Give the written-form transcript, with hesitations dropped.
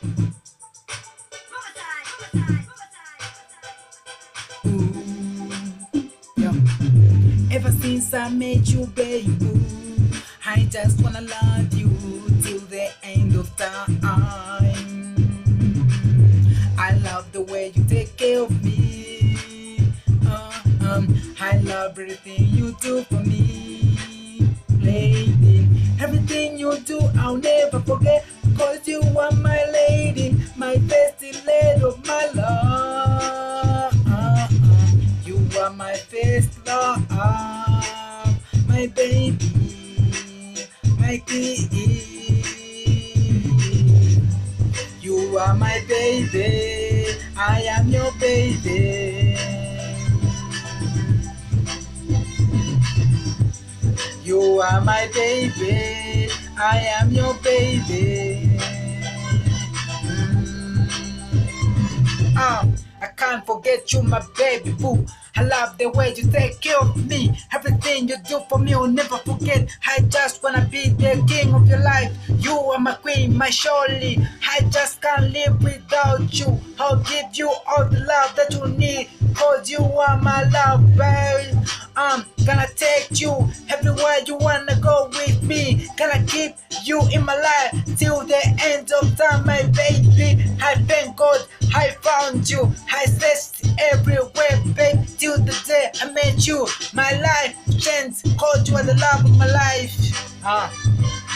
Ooh, yeah. Ever since I met you, baby, I just wanna love you till the end of time. I love the way you take care of me. I love everything you do for me, lady. Everything you do, I'll never forget. Cause you are my lady, my best lady of my love. You are my first love, my baby, my key. You are my baby, I am your baby. You are my baby, I am your baby. I can't forget you, my baby boo. I love the way you take care of me. Everything you do for me, I'll never forget. I just wanna be the king of your life. You are my queen, my Shirley. I just can't live without you. I'll give you all the love that you need. Cause you are my love, babe. I'm gonna take you everywhere you wanna go with me. Gonna keep you in my life till the end of time, my baby. I thank God I found you. I searched everywhere, babe, till the day I met you. My life changed, cause you are the love of my life.